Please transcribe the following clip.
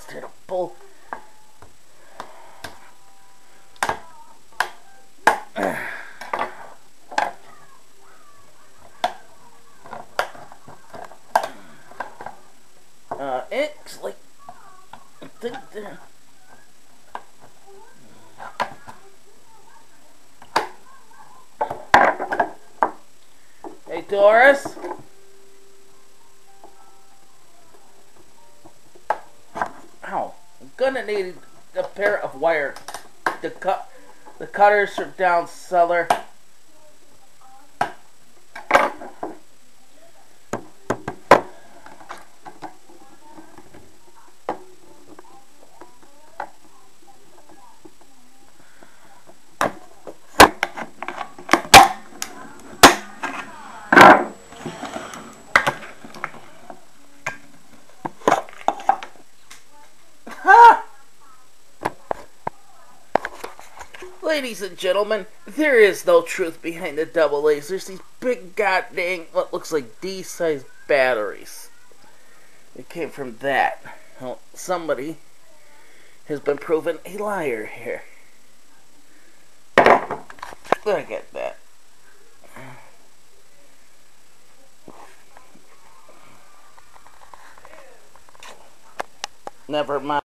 here to pull. It's like I think there. Hey Doris. Ow! I'm gonna need a pair of wire to cut the cutters from down cellar. Ladies and gentlemen, there is no truth behind the double A's. There's these big goddamn, what looks like D-sized batteries. It came from that. Well, somebody has been proven a liar here. Look at that. Never mind.